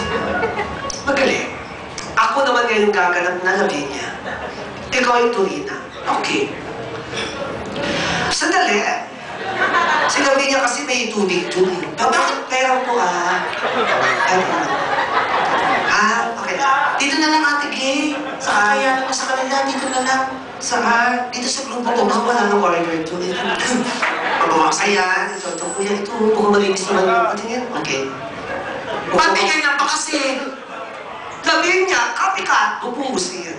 Magaling. Ako naman ngayon gaganap na Lavinia. Ikaw ay Dorina. Okay. Sandali. Si Lavinia kasi may tubig dun. Bakit pera ko okay. Dito na lang, Ate Gay. Sa kaya naman sa kanila, dito na lang. Saan? Dito sa grupo ko. Baka wala ng order dun. Ayan, ito, kuya, ito. Baka malinis naman yung patingin. Okay. Patingin na ba kasi? Lavinia, copycat. Bubungos niya.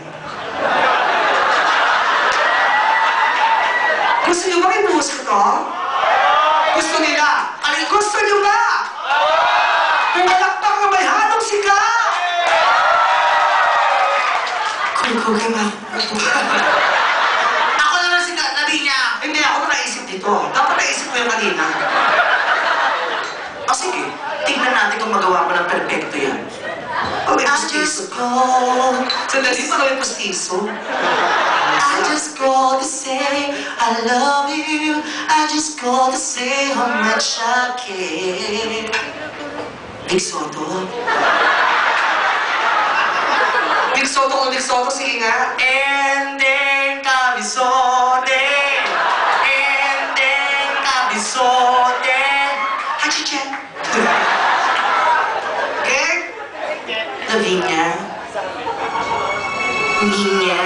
Gusto niyo ba ibuhos ko to? Gusto nila? Alin, gusto niyo ba? Pumalakpak na may halong sika! Kung ako. Ako naman si Lavinia. Hindi, ako naisip dito. Dapat naisip ko yung kanina. O sige, tingnan natin kung magawa mo ng perfecto yan. I just call. Sandali pa kami pastiso. I just call to say I love you. I just call to say how much I care. Big Soto. Big Soto o Big Soto, sige nga. Endeng Kabisote. Endeng Kabisote. Hachichen. Lavinia. Vinya.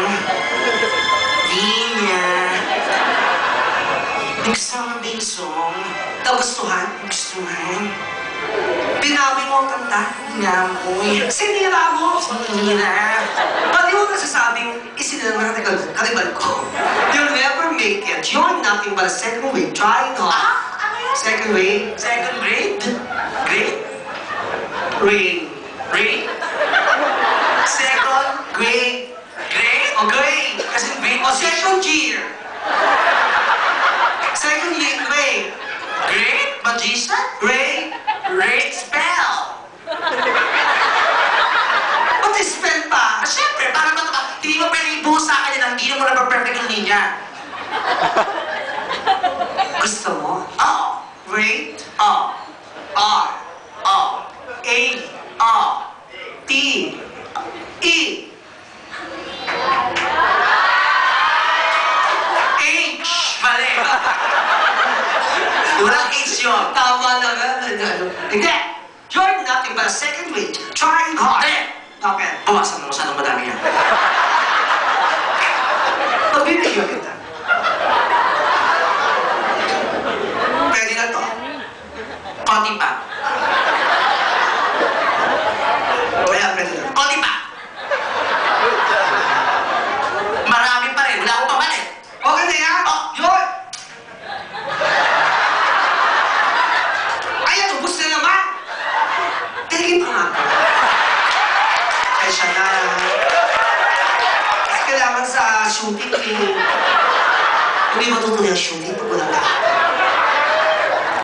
Nagsama ba yung song? Nagustuhan? Binawi mo ang kanta? Binawi. Sinira mo? Sinira. Ba't di mo nagsasabing isinira na katibal ko? You'll never make it. You're nothing but a second grade. Try it hard. Second grade? Second grade? Grade? Rain. Second grade. Grade? O grade? Kasi grade o second year. Second year grade. Grade? Magician? Grade? Spell. Ba't spell pa? Siyempre, para ba hindi mo pwede ibuhos sa akin na hindi mo na-perfect yung linya. Gusto mo? Oo. Grade? O. R. O. A. O. T. E. H. Mali. Walang H yun. Tama na nga. Hindi. You're nothing but a second rate. Trying hard. Okay. Bawasan mo. Masyadong madami yan. Pagbibigyan kita. Pwede na to. Konti pa. Kaya pwede na. Konti pa. Marami pa rin. Wala akong pamalit. Okay na yan. Oh, yun. Ayan, ubus na naman. Tingin pa nga. Ay, siya na. Kasi kailangan sa shooting, hindi matutuloy ang shooting pag wala ka.